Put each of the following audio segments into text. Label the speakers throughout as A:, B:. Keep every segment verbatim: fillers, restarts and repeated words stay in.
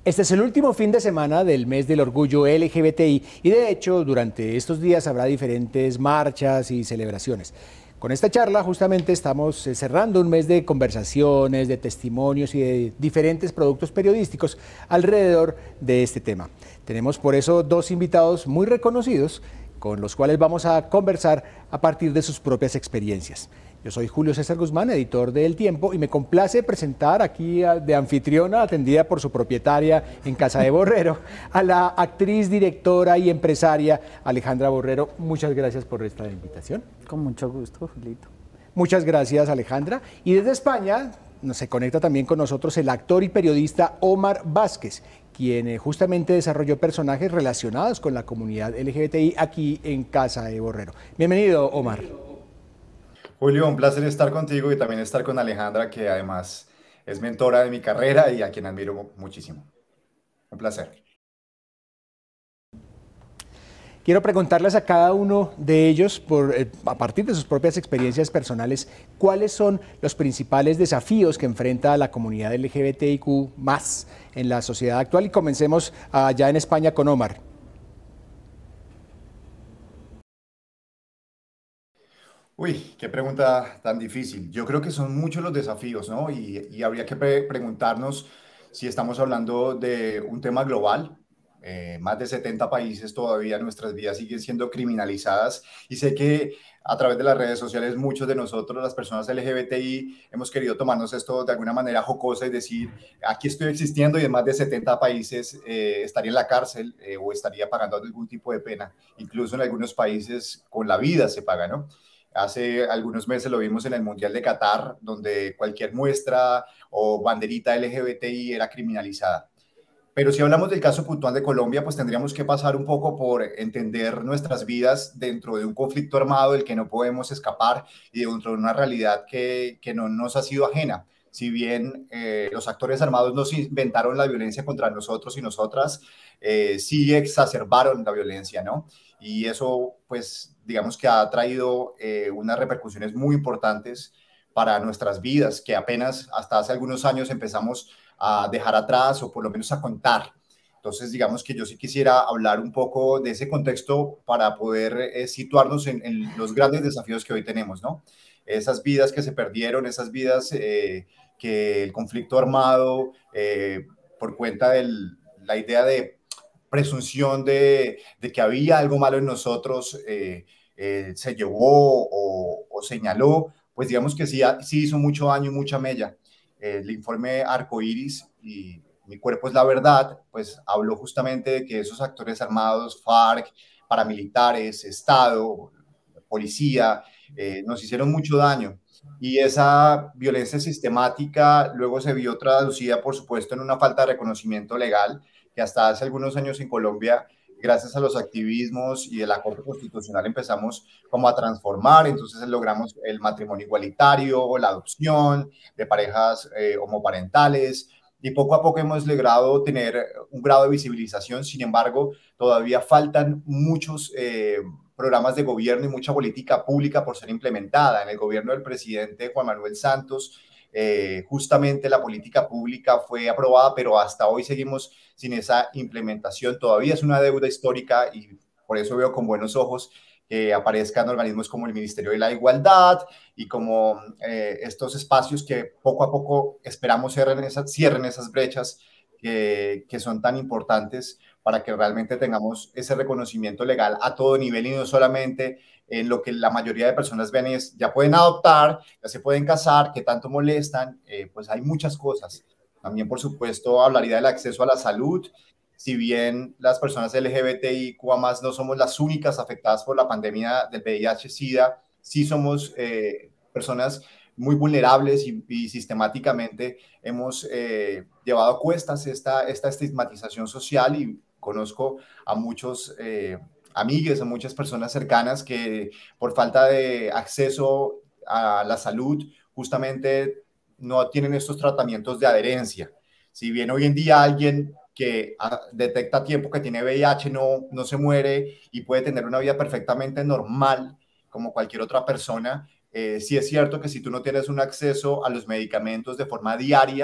A: Este es el último fin de semana del mes del orgullo L G B T I y de hecho durante estos días habrá diferentes marchas y celebraciones. Con esta charla justamente estamos cerrando un mes de conversaciones, de testimonios y de diferentes productos periodísticos alrededor de este tema. Tenemos por eso dos invitados muy reconocidos con los cuales vamos a conversar a partir de sus propias experiencias. Yo soy Julio César Guzmán, editor de El Tiempo, y me complace presentar aquí de anfitriona, atendida por su propietaria en Casa de Borrero, a la actriz, directora y empresaria Alejandra Borrero. Muchas gracias por esta invitación.
B: Con mucho gusto, Julito.
A: Muchas gracias, Alejandra. Y desde España se conecta también con nosotros el actor y periodista Omar Vázquez, quien justamente desarrolló personajes relacionados con la comunidad L G B T I aquí en Casa de Borrero. Bienvenido, Omar.
C: Julio, un placer estar contigo y también estar con Alejandra, que además es mentora de mi carrera y a quien admiro muchísimo. Un placer.
A: Quiero preguntarles a cada uno de ellos, por, eh, a partir de sus propias experiencias personales, cuáles son los principales desafíos que enfrenta la comunidad L G B T I Q más en la sociedad actual. Y comencemos allá en España con Omar.
C: Uy, qué pregunta tan difícil. Yo creo que son muchos los desafíos, ¿no? Y, y habría que pre preguntarnos si estamos hablando de un tema global. Eh, más de setenta países todavía nuestras vidas siguen siendo criminalizadas y sé que a través de las redes sociales muchos de nosotros, las personas L G B T I, hemos querido tomarnos esto de alguna manera jocosa y decir, aquí estoy existiendo y en más de setenta países eh, estaría en la cárcel eh, o estaría pagando algún tipo de pena. Incluso en algunos países con la vida se paga, ¿no? Hace algunos meses lo vimos en el Mundial de Qatar, donde cualquier muestra o banderita L G B T I era criminalizada. Pero si hablamos del caso puntual de Colombia, pues tendríamos que pasar un poco por entender nuestras vidas dentro de un conflicto armado del que no podemos escapar y dentro de una realidad que, que no nos ha sido ajena. Si bien eh, los actores armados no se inventaron la violencia contra nosotros y nosotras, eh, sí exacerbaron la violencia, ¿no? Y eso, pues, digamos que ha traído eh, unas repercusiones muy importantes para nuestras vidas, que apenas hasta hace algunos años empezamos a dejar atrás o por lo menos a contar. Entonces, digamos que yo sí quisiera hablar un poco de ese contexto para poder eh, situarnos en, en los grandes desafíos que hoy tenemos, ¿no? Esas vidas que se perdieron, esas vidas eh, que el conflicto armado, eh, por cuenta de la idea de presunción de, de que había algo malo en nosotros, eh, eh, se llevó o, o señaló, pues digamos que sí, sí hizo mucho daño y mucha mella. El informe Arcoiris y Mi Cuerpo es la Verdad, pues habló justamente de que esos actores armados, FARC, paramilitares, Estado, policía, eh, nos hicieron mucho daño. Y esa violencia sistemática luego se vio traducida, por supuesto, en una falta de reconocimiento legal, que hasta hace algunos años en Colombia, gracias a los activismos y de la Corte Constitucional, empezamos como a transformar. Entonces logramos el matrimonio igualitario, la adopción de parejas eh, homoparentales, y poco a poco hemos logrado tener un grado de visibilización. Sin embargo, todavía faltan muchos eh, programas de gobierno y mucha política pública por ser implementada. En el gobierno del presidente Juan Manuel Santos, eh, justamente la política pública fue aprobada, pero hasta hoy seguimos sin esa implementación. Todavía es una deuda histórica y por eso veo con buenos ojos que aparezcan organismos como el Ministerio de la Igualdad y como eh, estos espacios que poco a poco esperamos cierren esas, cierren esas brechas que, que son tan importantes para que realmente tengamos ese reconocimiento legal a todo nivel y no solamente en lo que la mayoría de personas ven es ya pueden adoptar, ya se pueden casar, que tanto molestan, eh, pues hay muchas cosas. También, por supuesto, hablaría del acceso a la salud. Si bien las personas L G B T I Q A más, no somos las únicas afectadas por la pandemia del V I H SIDA, sí somos eh, personas muy vulnerables y, y sistemáticamente hemos eh, llevado a cuestas esta, esta estigmatización social y conozco a muchos eh, amigues, a muchas personas cercanas que por falta de acceso a la salud justamente no tienen estos tratamientos de adherencia. Si bien hoy en día alguien que detecta a tiempo que tiene V I H no, no se muere y puede tener una vida perfectamente normal como cualquier otra persona, eh, sí es cierto que si tú no tienes un acceso a los medicamentos de forma diaria,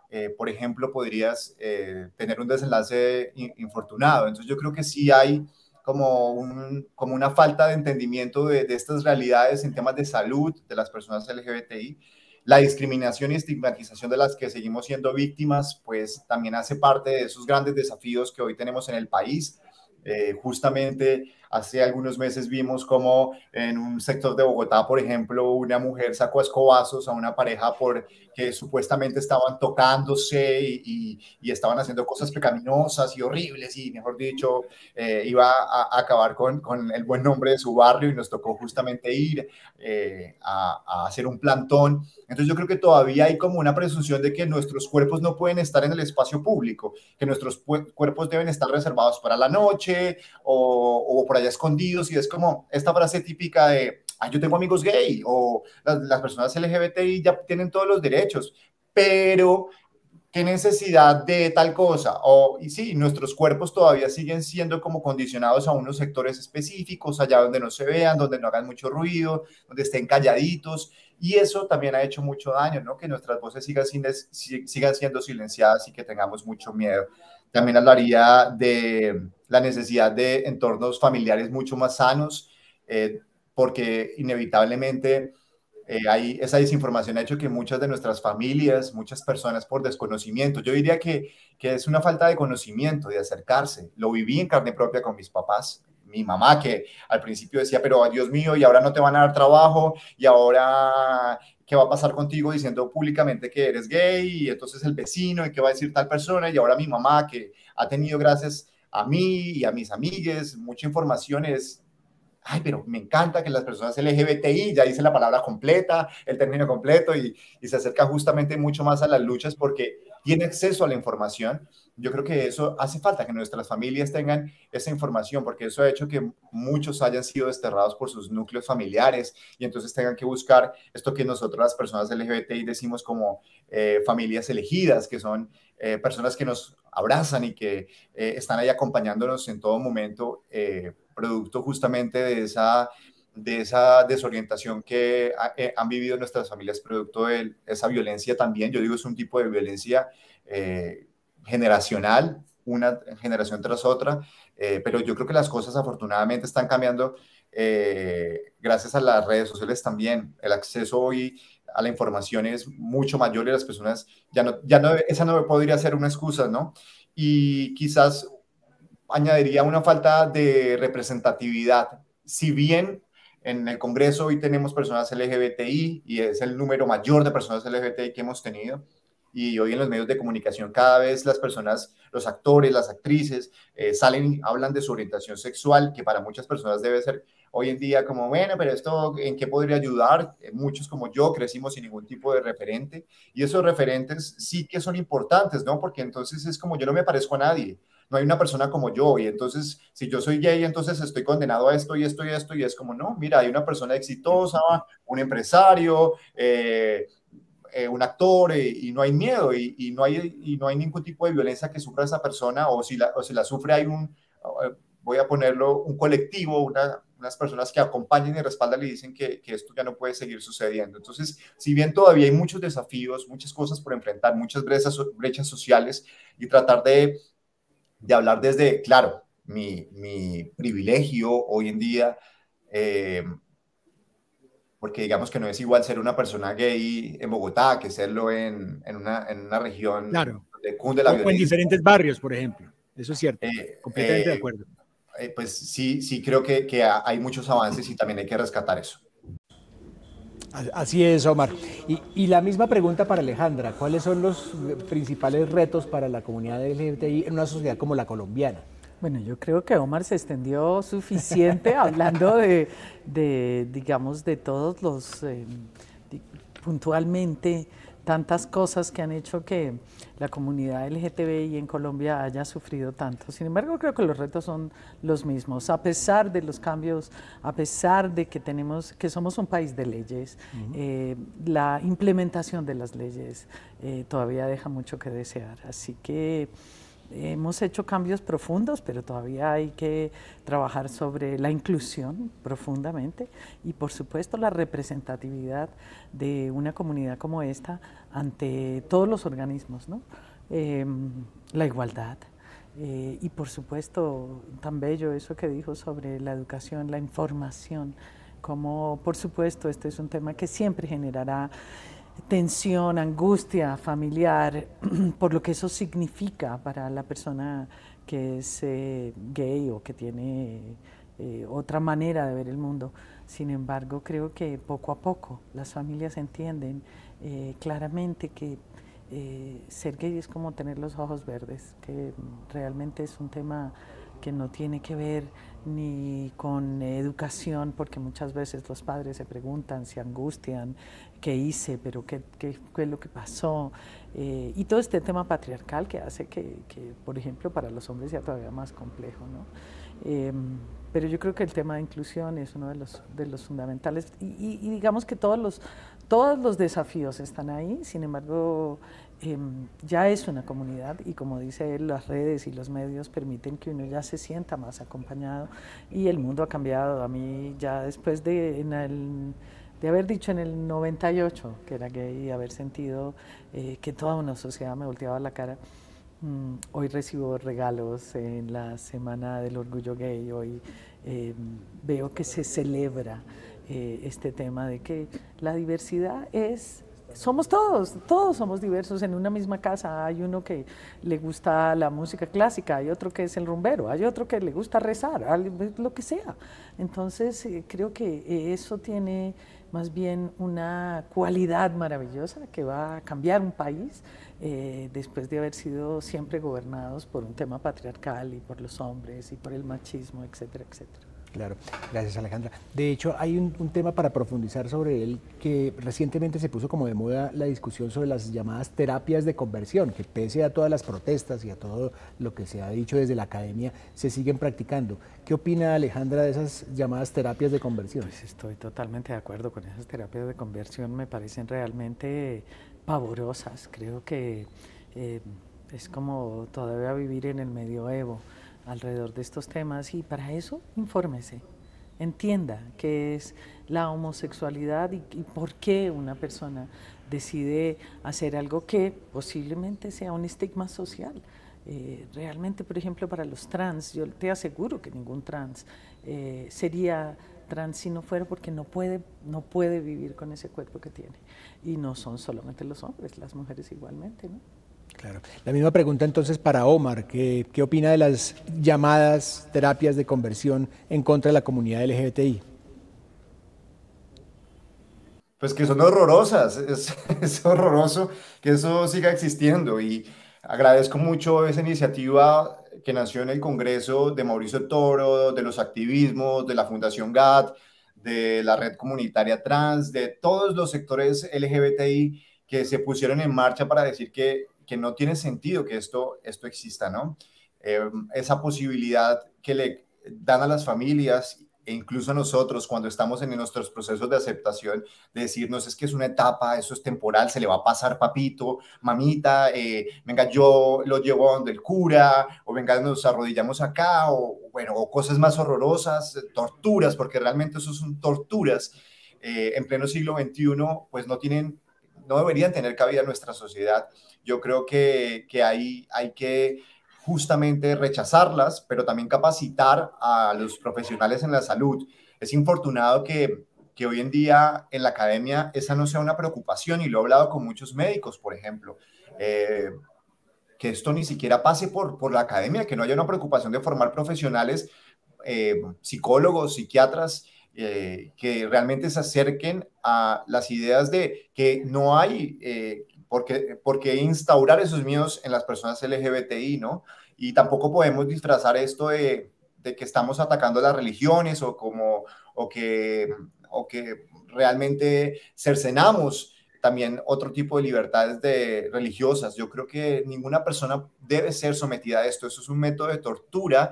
C: eh, por ejemplo, podrías eh, tener un desenlace in, infortunado. Entonces yo creo que sí hay como, un, como una falta de entendimiento de, de estas realidades en temas de salud de las personas L G B T I. La discriminación y estigmatización de las que seguimos siendo víctimas, pues también hace parte de esos grandes desafíos que hoy tenemos en el país. Eh, justamente hace algunos meses vimos como en un sector de Bogotá, por ejemplo, una mujer sacó a escobazos a una pareja porque supuestamente estaban tocándose y, y, y estaban haciendo cosas pecaminosas y horribles y, mejor dicho, eh, iba a, a acabar con, con el buen nombre de su barrio y nos tocó justamente ir eh, a, a hacer un plantón. Entonces yo creo que todavía hay como una presunción de que nuestros cuerpos no pueden estar en el espacio público, que nuestros cuerpos deben estar reservados para la noche o, o por allá escondidos, y es como esta frase típica de, ay, yo tengo amigos gay, o las, las personas L G B T I ya tienen todos los derechos, pero ¿qué necesidad de tal cosa? O, y sí, nuestros cuerpos todavía siguen siendo como condicionados a unos sectores específicos, allá donde no se vean, donde no hagan mucho ruido, donde estén calladitos, y eso también ha hecho mucho daño, ¿no? Que nuestras voces sigan, sigan siendo silenciadas y que tengamos mucho miedo. También hablaría de la necesidad de entornos familiares mucho más sanos, eh, porque inevitablemente eh, hay, esa desinformación ha hecho que muchas de nuestras familias, muchas personas por desconocimiento, yo diría que, que es una falta de conocimiento, de acercarse. Lo viví en carne propia con mis papás. Mi mamá, que al principio decía, pero Dios mío, y ahora no te van a dar trabajo, y ahora, ¿qué va a pasar contigo diciendo públicamente que eres gay? Y entonces el vecino, ¿y qué va a decir tal persona? Y ahora mi mamá, que ha tenido, gracias a mí y a mis amigues, mucha información, es, ay, pero me encanta que las personas L G B T I, ya dice la palabra completa, el término completo, y, y se acerca justamente mucho más a las luchas porque tiene acceso a la información. Yo creo que eso hace falta, que nuestras familias tengan esa información, porque eso ha hecho que muchos hayan sido desterrados por sus núcleos familiares y entonces tengan que buscar esto que nosotros las personas L G B T I decimos como eh, familias elegidas, que son eh, personas que nos abrazan y que eh, están ahí acompañándonos en todo momento, eh, producto justamente de esa, de esa desorientación que ha, eh, han vivido nuestras familias, producto de esa violencia también. Yo digo, es un tipo de violencia eh, generacional, una generación tras otra, eh, pero yo creo que las cosas afortunadamente están cambiando eh, gracias a las redes sociales también. El acceso hoy a la información es mucho mayor y las personas ya no, ya no, esa no podría ser una excusa, ¿no? Y quizás añadiría una falta de representatividad. Si bien en el Congreso hoy tenemos personas L G B T I y es el número mayor de personas L G B T I que hemos tenido, y hoy en los medios de comunicación cada vez las personas, los actores, las actrices, eh, salen y hablan de su orientación sexual, que para muchas personas debe ser hoy en día como, bueno, pero esto ¿en qué podría ayudar? Eh, muchos como yo crecimos sin ningún tipo de referente, y esos referentes sí que son importantes, ¿no? Porque entonces es como, yo no me parezco a nadie, no hay una persona como yo, y entonces si yo soy gay, entonces estoy condenado a esto y esto y esto, y es como, no, mira, hay una persona exitosa, un empresario, eh, eh, un actor, eh, y no hay miedo, y, y, no hay, y no hay ningún tipo de violencia que sufra esa persona, o si la, o si la sufre hay un, voy a ponerlo, un colectivo, una, unas personas que acompañan y respaldan y dicen que, que esto ya no puede seguir sucediendo. Entonces, si bien todavía hay muchos desafíos, muchas cosas por enfrentar, muchas brechas, brechas sociales, y tratar de de hablar desde, claro, mi, mi privilegio hoy en día, eh, porque digamos que no es igual ser una persona gay en Bogotá que serlo en, en, una, en una región
A: Claro.
C: donde cunde la
A: O, o en
C: violencia.
A: diferentes barrios, por ejemplo. Eso es cierto.
C: Eh,
A: Completamente de
C: eh,
A: acuerdo.
C: eh, pues sí, sí creo que, que hay muchos avances y también hay que rescatar eso.
A: Así es, Omar. Y, y, la misma pregunta para Alejandra. ¿Cuáles son los principales retos para la comunidad L G B T I en una sociedad como la colombiana?
B: Bueno, yo creo que Omar se extendió suficiente hablando de, de, digamos, de todos los, eh, de, puntualmente, tantas cosas que han hecho que la comunidad L G T B I en Colombia haya sufrido tanto. Sin embargo, creo que los retos son los mismos, a pesar de los cambios, a pesar de que tenemos, que somos un país de leyes, uh-huh. eh, la implementación de las leyes eh, todavía deja mucho que desear. Así que hemos hecho cambios profundos, pero todavía hay que trabajar sobre la inclusión profundamente y, por supuesto, la representatividad de una comunidad como esta ante todos los organismos, ¿no? Eh, la igualdad. Eh, y por supuesto, tan bello eso que dijo sobre la educación, la información, como por supuesto este es un tema que siempre generará tensión, angustia familiar, por lo que eso significa para la persona que es eh, gay o que tiene eh, otra manera de ver el mundo. Sin embargo, creo que poco a poco las familias entienden eh, claramente que Eh, ser gay es como tener los ojos verdes, que realmente es un tema que no tiene que ver ni con educación, porque muchas veces los padres se preguntan, se angustian, qué hice, pero qué, qué, qué es lo que pasó, eh, y todo este tema patriarcal que hace que, que, por ejemplo, para los hombres sea todavía más complejo, ¿no? Eh, pero yo creo que el tema de inclusión es uno de los, de los fundamentales y, y, y digamos que todos los, todos los desafíos están ahí, sin embargo eh, ya es una comunidad y como dice él, las redes y los medios permiten que uno ya se sienta más acompañado y el mundo ha cambiado. A mí ya después de, en el, de haber dicho en el noventa y ocho que era gay y haber sentido eh, que toda una sociedad me volteaba la cara, Mm, hoy recibo regalos en la Semana del Orgullo Gay, hoy eh, veo que se celebra eh, este tema de que la diversidad es, somos todos, todos somos diversos en una misma casa. Hay uno que le gusta la música clásica, hay otro que es el rumbero, hay otro que le gusta rezar, lo que sea. Entonces eh, creo que eso tiene más bien una cualidad maravillosa que va a cambiar un país eh, después de haber sido siempre gobernados por un tema patriarcal y por los hombres y por el machismo, etcétera, etcétera.
A: Claro, gracias Alejandra. De hecho, hay un, un tema para profundizar sobre él que recientemente se puso como de moda la discusión sobre las llamadas terapias de conversión, que pese a todas las protestas y a todo lo que se ha dicho desde la academia, se siguen practicando. ¿Qué opina Alejandra de esas llamadas terapias de conversión?
B: Pues estoy totalmente de acuerdo con esas terapias de conversión, me parecen realmente pavorosas. Creo que eh, es como todavía vivir en el medioevo alrededor de estos temas y para eso infórmese, entienda qué es la homosexualidad y, y por qué una persona decide hacer algo que posiblemente sea un estigma social. Eh, realmente, por ejemplo, para los trans, yo te aseguro que ningún trans eh, sería trans si no fuera porque no puede, no puede vivir con ese cuerpo que tiene. Y no son solamente los hombres, las mujeres igualmente, ¿no?
A: Claro. La misma pregunta entonces para Omar, ¿qué, qué opina de las llamadas terapias de conversión en contra de la comunidad L G B T I?
C: Pues que son horrorosas, es, es horroroso que eso siga existiendo y agradezco mucho esa iniciativa que nació en el Congreso de Mauricio Toro, de los activismos, de la Fundación G A T, de la Red Comunitaria Trans, de todos los sectores L G B T I que se pusieron en marcha para decir que, que no tiene sentido que esto, esto exista, ¿no? Eh, esa posibilidad que le dan a las familias e incluso a nosotros cuando estamos en nuestros procesos de aceptación, de decirnos es que es una etapa, eso es temporal, se le va a pasar papito, mamita, eh, venga yo lo llevo a donde el cura, o venga nos arrodillamos acá, o bueno, o cosas más horrorosas, torturas, porque realmente eso son torturas, eh, en pleno siglo veintiuno, pues no tienen, no deberían tener cabida en nuestra sociedad. Yo creo que, que hay, hay que justamente rechazarlas, pero también capacitar a los profesionales en la salud. Es infortunado que, que hoy en día en la academia esa no sea una preocupación y lo he hablado con muchos médicos, por ejemplo, eh, que esto ni siquiera pase por, por la academia, que no haya una preocupación de formar profesionales, eh, psicólogos, psiquiatras, eh, que realmente se acerquen a las ideas de que no hay... Eh, Porque, porque instaurar esos miedos en las personas L G B T I, ¿no? Y tampoco podemos disfrazar esto de, de que estamos atacando las religiones o, como, o, que, o que realmente cercenamos también otro tipo de libertades de, religiosas. Yo creo que ninguna persona debe ser sometida a esto. Eso es un método de tortura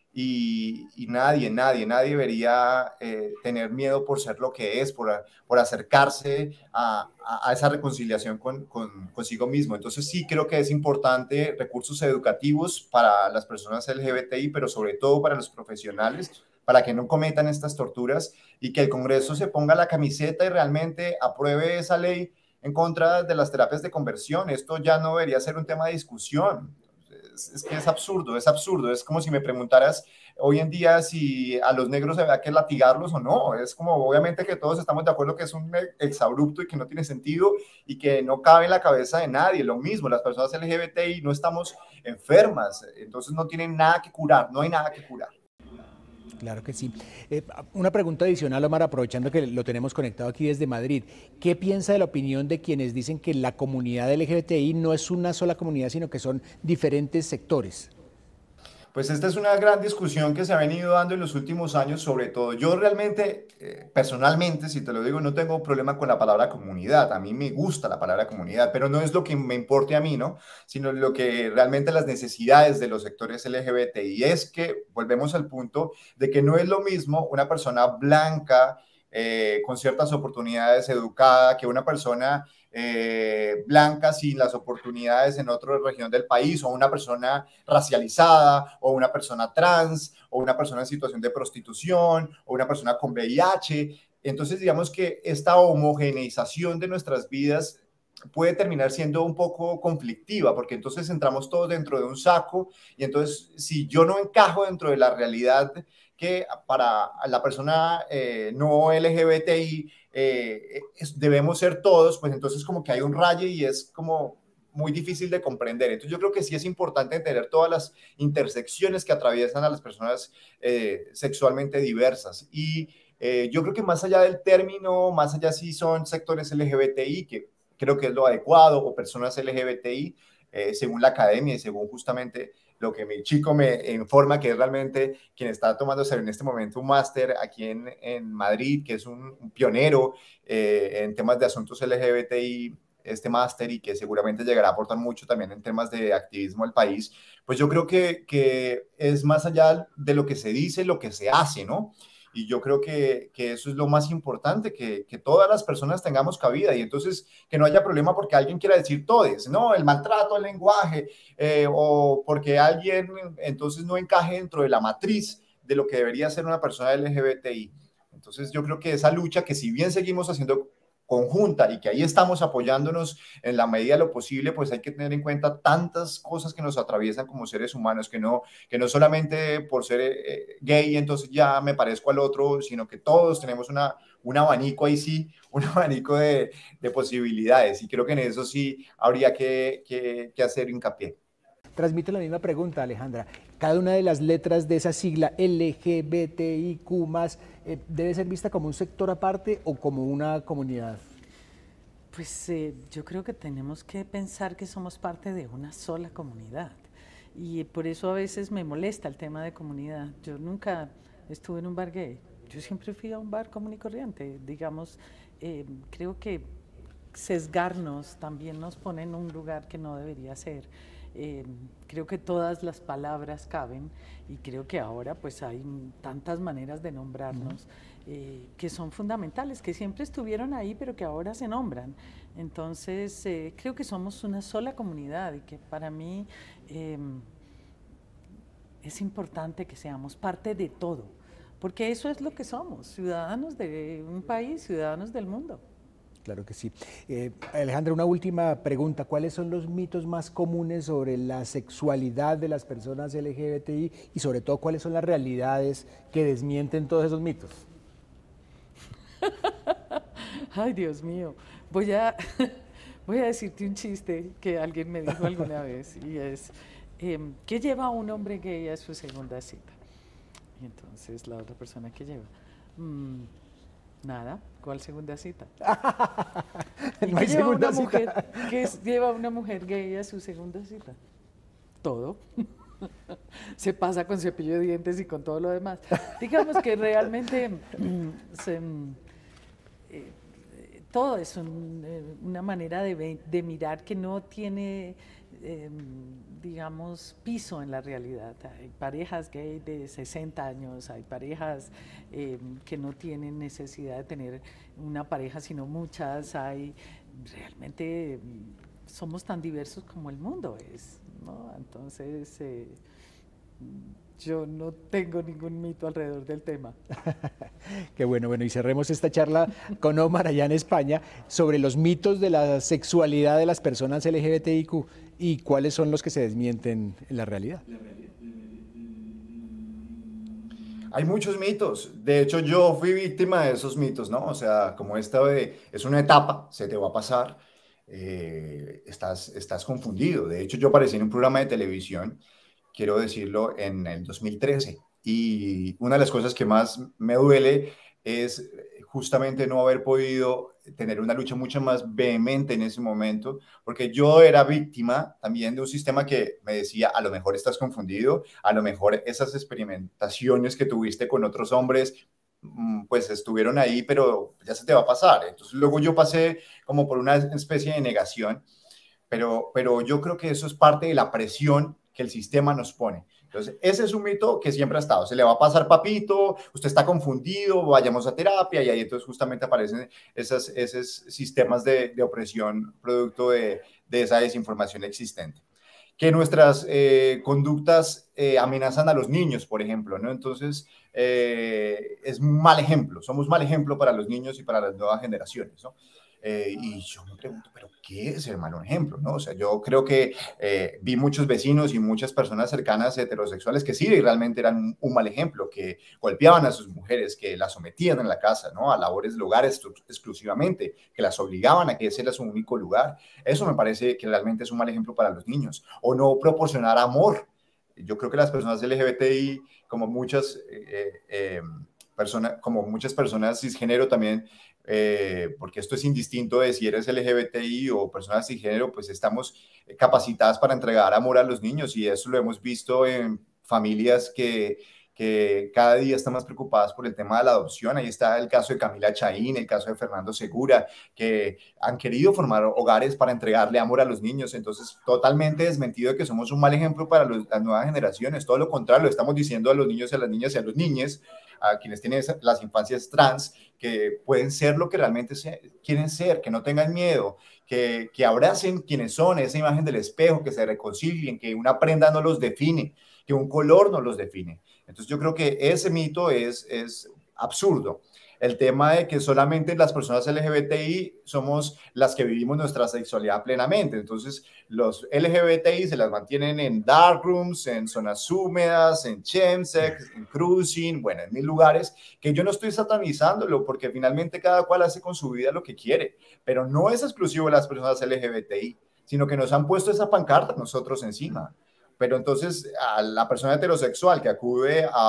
C: y, y nadie, nadie, nadie debería eh, tener miedo por ser lo que es, por, por acercarse a, a, a esa reconciliación con, con, consigo mismo. Entonces sí creo que es importante recursos educativos para las personas L G B T I, pero sobre todo para los profesionales, para que no cometan estas torturas y que el Congreso se ponga la camiseta y realmente apruebe esa ley en contra de las terapias de conversión. Esto ya no debería ser un tema de discusión. Es, es que es absurdo, es absurdo. Es como si me preguntaras hoy en día si a los negros se había que latigarlos o no. Es como, obviamente que todos estamos de acuerdo que es un exabrupto y que no tiene sentido y que no cabe en la cabeza de nadie. Lo mismo, las personas L G B T I no estamos enfermas, entonces no tienen nada que curar, no hay nada que curar.
A: Claro que sí. Eh, una pregunta adicional, Omar, aprovechando que lo tenemos conectado aquí desde Madrid. ¿Qué piensa de la opinión de quienes dicen que la comunidad L G B T I no es una sola comunidad, sino que son diferentes sectores?
C: Pues esta es una gran discusión que se ha venido dando en los últimos años, sobre todo. Yo realmente, eh, personalmente, si te lo digo, no tengo problema con la palabra comunidad. A mí me gusta la palabra comunidad, pero no es lo que me importe a mí, ¿no? Sino lo que realmente las necesidades de los sectores L G B T. Y es que volvemos al punto de que no es lo mismo una persona blanca, eh, con ciertas oportunidades, educada, que una persona eh, blanca sin las oportunidades en otra región del país, o una persona racializada, o una persona trans, o una persona en situación de prostitución, o una persona con V I H. Entonces, digamos que esta homogeneización de nuestras vidas puede terminar siendo un poco conflictiva, porque entonces entramos todos dentro de un saco, y entonces si yo no encajo dentro de la realidad que para la persona eh, no L G B T I eh, es, debemos ser todos, pues entonces como que hay un raye y es como muy difícil de comprender. Entonces yo creo que sí es importante entender todas las intersecciones que atraviesan a las personas eh, sexualmente diversas. Y eh, yo creo que más allá del término, más allá si son sectores L G B T I, que creo que es lo adecuado, o personas L G B T I, eh, según la academia y según justamente lo que mi chico me informa, que es realmente quien está tomando en este momento un máster aquí en, en Madrid, que es un, un pionero eh, en temas de asuntos L G B T I, este máster, y que seguramente llegará a aportar mucho también en temas de activismo al país. Pues yo creo que, que es más allá de lo que se dice, lo que se hace, ¿no? Y yo creo que, que eso es lo más importante, que, que todas las personas tengamos cabida, y entonces que no haya problema porque alguien quiera decir todes, no, el maltrato al lenguaje, eh, o porque alguien entonces no encaje dentro de la matriz de lo que debería ser una persona L G B T I. Entonces yo creo que esa lucha, que si bien seguimos haciendo conjunta y que ahí estamos apoyándonos en la medida de lo posible, pues hay que tener en cuenta tantas cosas que nos atraviesan como seres humanos, que no, que no solamente por ser eh, gay entonces ya me parezco al otro, sino que todos tenemos una, un abanico ahí sí, un abanico de, de posibilidades, y creo que en eso sí habría que, que, que hacer hincapié.
A: Transmite la misma pregunta, Alejandra. Cada una de las letras de esa sigla L G B T I Q más, eh, ¿debe ser vista como un sector aparte o como una comunidad?
B: Pues eh, yo creo que tenemos que pensar que somos parte de una sola comunidad, y por eso a veces me molesta el tema de comunidad. Yo nunca estuve en un bar gay, yo siempre fui a un bar común y corriente. Digamos, eh, creo que sesgarnos también nos pone en un lugar que no debería ser. Eh, creo que todas las palabras caben, y creo que ahora pues hay tantas maneras de nombrarnos eh, que son fundamentales, que siempre estuvieron ahí pero que ahora se nombran. Entonces eh, creo que somos una sola comunidad, y que para mí eh, es importante que seamos parte de todo, porque eso es lo que somos, ciudadanos de un país, ciudadanos del mundo.
A: Claro que sí. Eh, Alejandra, una última pregunta. ¿Cuáles son los mitos más comunes sobre la sexualidad de las personas L G B T I, y sobre todo cuáles son las realidades que desmienten todos esos mitos?
B: Ay, Dios mío. Voy a, voy a decirte un chiste que alguien me dijo alguna vez, y es, eh, ¿qué lleva un hombre gay a su segunda cita? Y entonces la otra persona, ¿qué lleva? Mm, Nada. ¿Cuál segunda cita? ¿Y
A: no
B: qué
A: hay
B: lleva
A: segunda
B: una
A: cita.
B: mujer, qué es, lleva una mujer gay a su segunda cita? Todo. Se pasa con cepillo de dientes y con todo lo demás. Digamos que realmente se, eh, todo es un, eh, una manera de, de mirar que no tiene eh, digamos, piso en la realidad. Hay parejas gay de sesenta años, hay parejas eh, que no tienen necesidad de tener una pareja, sino muchas. Hay realmente, somos tan diversos como el mundo es, ¿no? Entonces, eh, yo no tengo ningún mito alrededor del tema.
A: Qué bueno, bueno, y cerremos esta charla con Omar allá en España sobre los mitos de la sexualidad de las personas L G B T I Q y cuáles son los que se desmienten en la realidad.
C: Hay muchos mitos. De hecho, yo fui víctima de esos mitos, ¿no? O sea, como esta de, es una etapa, se te va a pasar, eh, estás, estás confundido. De hecho, yo aparecí en un programa de televisión, quiero decirlo, en el dos mil trece. Y una de las cosas que más me duele es justamente no haber podido tener una lucha mucho más vehemente en ese momento, porque yo era víctima también de un sistema que me decía, a lo mejor estás confundido, a lo mejor esas experimentaciones que tuviste con otros hombres, pues estuvieron ahí, pero ya se te va a pasar. Entonces luego yo pasé como por una especie de negación, pero, pero yo creo que eso es parte de la presión que el sistema nos pone. Entonces, ese es un mito que siempre ha estado. Se le va a pasar, papito, usted está confundido, vayamos a terapia, y ahí entonces justamente aparecen esas, esos sistemas de, de opresión producto de, de esa desinformación existente. Que nuestras eh, conductas eh, amenazan a los niños, por ejemplo, ¿no? Entonces, eh, es un mal ejemplo, somos mal ejemplo para los niños y para las nuevas generaciones, ¿no? Eh, y yo me pregunto, ¿pero qué es el mal ejemplo? ¿No? O sea, yo creo que eh, vi muchos vecinos y muchas personas cercanas heterosexuales que sí, realmente eran un, un mal ejemplo, que golpeaban a sus mujeres, que las sometían en la casa, ¿no? A labores del hogar exclusivamente, que las obligaban a que ese era su único lugar. Eso me parece que realmente es un mal ejemplo para los niños. O no proporcionar amor. Yo creo que las personas L G B T I, como muchas eh, eh, personas, como muchas personas cisgénero también, Eh, porque esto es indistinto de si eres L G B T I o personas cisgénero, pues estamos capacitadas para entregar amor a los niños, y eso lo hemos visto en familias que, que cada día están más preocupadas por el tema de la adopción. Ahí está el caso de Camila Chaín, el caso de Fernando Segura, que han querido formar hogares para entregarle amor a los niños. Entonces, totalmente desmentido de que somos un mal ejemplo para los, las nuevas generaciones. Todo lo contrario, lo estamos diciendo a los niños y a las niñas y a los niñes, a quienes tienen las infancias trans, que pueden ser lo que realmente se, quieren ser, que no tengan miedo, que, que abracen quienes son, esa imagen del espejo, que se reconcilien, que una prenda no los define, que un color no los define. Entonces yo creo que ese mito es, es absurdo. El tema de que solamente las personas L G B T I somos las que vivimos nuestra sexualidad plenamente. Entonces, los L G B T I se las mantienen en dark rooms, en zonas húmedas, en chemsex, en cruising, bueno, en mil lugares, que yo no estoy satanizándolo, porque finalmente cada cual hace con su vida lo que quiere, pero no es exclusivo de las personas L G B T I, sino que nos han puesto esa pancarta nosotros encima. Pero entonces, a la persona heterosexual que acude a,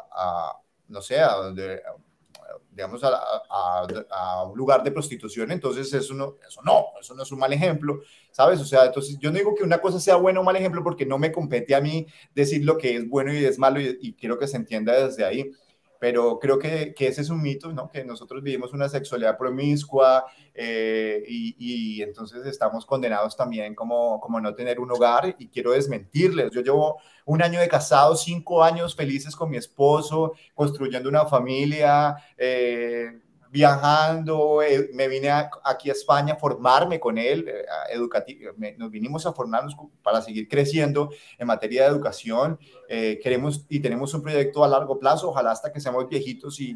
C: a no sé, a donde... digamos, a, a, a un lugar de prostitución, entonces eso no, eso no, eso no es un mal ejemplo, ¿sabes? O sea, entonces yo no digo que una cosa sea buena o mal ejemplo, porque no me compete a mí decir lo que es bueno y es malo, y, y quiero que se entienda desde ahí, pero creo que, que ese es un mito, ¿no? Que nosotros vivimos una sexualidad promiscua, eh, y, y entonces estamos condenados también como, como no tener un hogar, y quiero desmentirles. Yo llevo un año de casado, cinco años felices con mi esposo, construyendo una familia, eh, viajando, eh, me vine a, aquí a España a formarme con él, eh, educativo, me, nos vinimos a formarnos para seguir creciendo en materia de educación. Eh, queremos y tenemos un proyecto a largo plazo, ojalá hasta que seamos viejitos y,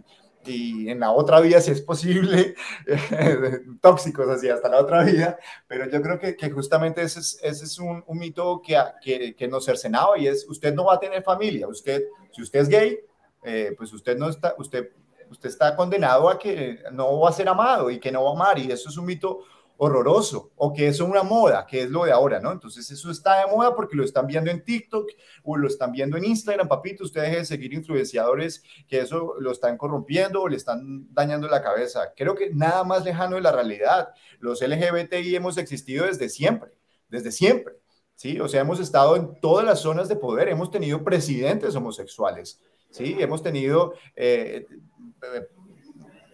C: y en la otra vida, si es posible, eh, tóxicos así hasta la otra vida, pero yo creo que, que justamente ese es, ese es un, un mito que, que, que nos cercenaba, y es: usted no va a tener familia, usted, si usted es gay, eh, pues usted no está, usted usted está condenado a que no va a ser amado y que no va a amar, y eso es un mito horroroso, o que eso es una moda, que es lo de ahora, ¿no? Entonces eso está de moda porque lo están viendo en TikTok o lo están viendo en Instagram. Papito, usted deje de seguir influenciadores que eso lo están corrompiendo o le están dañando la cabeza. Creo que nada más lejano de la realidad. Los L G B T I hemos existido desde siempre, desde siempre, ¿sí? O sea, hemos estado en todas las zonas de poder, hemos tenido presidentes homosexuales, ¿sí? Hemos tenido... Eh,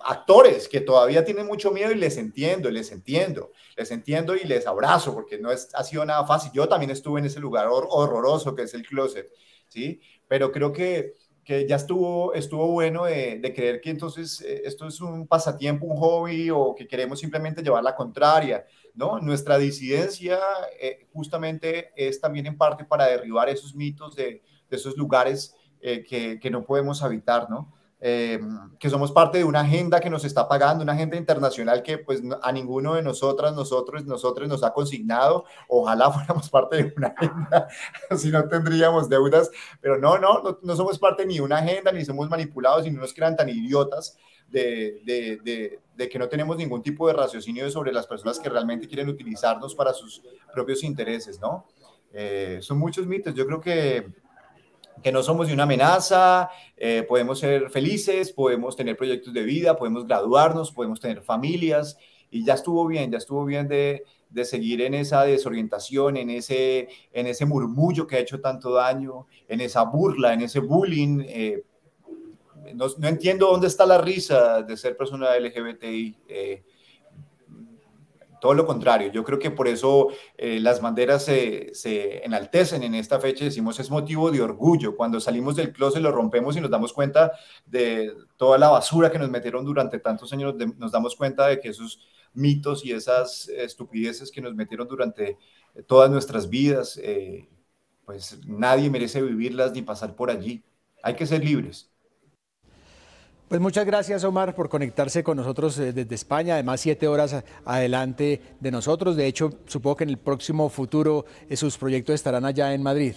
C: actores que todavía tienen mucho miedo y les entiendo, les entiendo, les entiendo y les abrazo porque no es, ha sido nada fácil. Yo también estuve en ese lugar hor horroroso que es el closet, ¿sí? Pero creo que, que ya estuvo, estuvo bueno de, de creer que entonces eh, esto es un pasatiempo, un hobby o que queremos simplemente llevar la contraria, ¿no? Nuestra disidencia eh, justamente es también en parte para derribar esos mitos de, de esos lugares eh, que, que no podemos habitar, ¿no? Eh, que somos parte de una agenda que nos está pagando, una agenda internacional que pues a ninguno de nosotras, nosotros, nosotros nos ha consignado. Ojalá fuéramos parte de una agenda, si no tendríamos deudas, pero no, no, no, no somos parte ni de una agenda, ni somos manipulados, y no nos crean tan idiotas de, de, de, de que no tenemos ningún tipo de raciocinio sobre las personas que realmente quieren utilizarnos para sus propios intereses, ¿no? Eh, son muchos mitos. Yo creo que que no somos ni una amenaza, eh, podemos ser felices, podemos tener proyectos de vida, podemos graduarnos, podemos tener familias, y ya estuvo bien, ya estuvo bien de, de seguir en esa desorientación, en ese, en ese murmullo que ha hecho tanto daño, en esa burla, en ese bullying. Eh, no, no entiendo dónde está la risa de ser persona L G B T I. Eh, Todo lo contrario, yo creo que por eso eh, las banderas se, se enaltecen en esta fecha. Decimos es motivo de orgullo. Cuando salimos del closet lo rompemos y nos damos cuenta de toda la basura que nos metieron durante tantos años. De, nos damos cuenta de que esos mitos y esas estupideces que nos metieron durante todas nuestras vidas, eh, pues nadie merece vivirlas ni pasar por allí. Hay que ser libres.
A: Pues muchas gracias, Omar, por conectarse con nosotros desde España, además siete horas adelante de nosotros. De hecho, supongo que en el próximo futuro sus proyectos estarán allá en Madrid.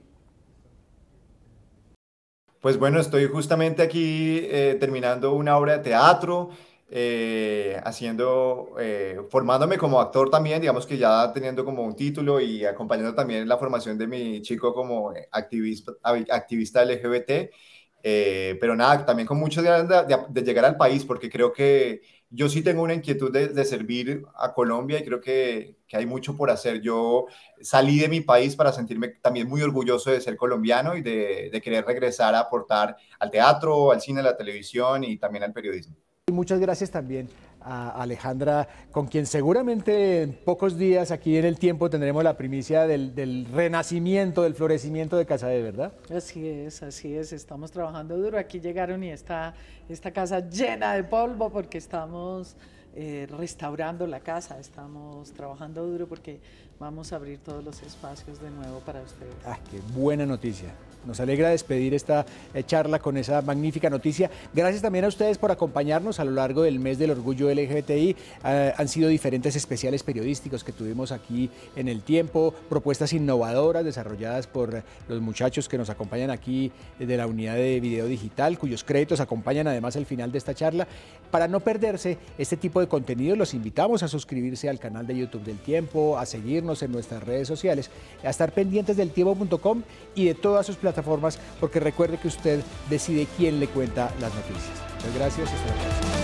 C: Pues bueno, estoy justamente aquí eh, terminando una obra de teatro, eh, haciendo, eh, formándome como actor también, digamos que ya teniendo como un título y acompañando también la formación de mi chico como activista, activista L G B T. Eh, pero nada, también con mucho de, de, de llegar al país, porque creo que yo sí tengo una inquietud de, de servir a Colombia y creo que, que hay mucho por hacer. Yo salí de mi país para sentirme también muy orgulloso de ser colombiano y de, de querer regresar a aportar al teatro, al cine, a la televisión y también al periodismo.
A: Muchas gracias también a Alejandra, con quien seguramente en pocos días aquí en El Tiempo tendremos la primicia del, del renacimiento, del florecimiento de Casa de, ¿verdad?
B: Así es, así es, estamos trabajando duro. Aquí llegaron y está esta casa llena de polvo porque estamos eh, restaurando la casa, estamos trabajando duro porque vamos a abrir todos los espacios de nuevo para ustedes.
A: Ah, qué buena noticia. Nos alegra despedir esta charla con esa magnífica noticia. Gracias también a ustedes por acompañarnos a lo largo del mes del orgullo L G B T I. Eh, han sido diferentes especiales periodísticos que tuvimos aquí en El Tiempo, propuestas innovadoras desarrolladas por los muchachos que nos acompañan aquí de la unidad de video digital, cuyos créditos acompañan además el final de esta charla. Para no perderse este tipo de contenido, los invitamos a suscribirse al canal de YouTube del Tiempo, a seguirnos en nuestras redes sociales, a estar pendientes del tiempo punto com y de todas sus plataformas, porque recuerde que usted decide quién le cuenta las noticias. Muchas gracias y hasta la próxima.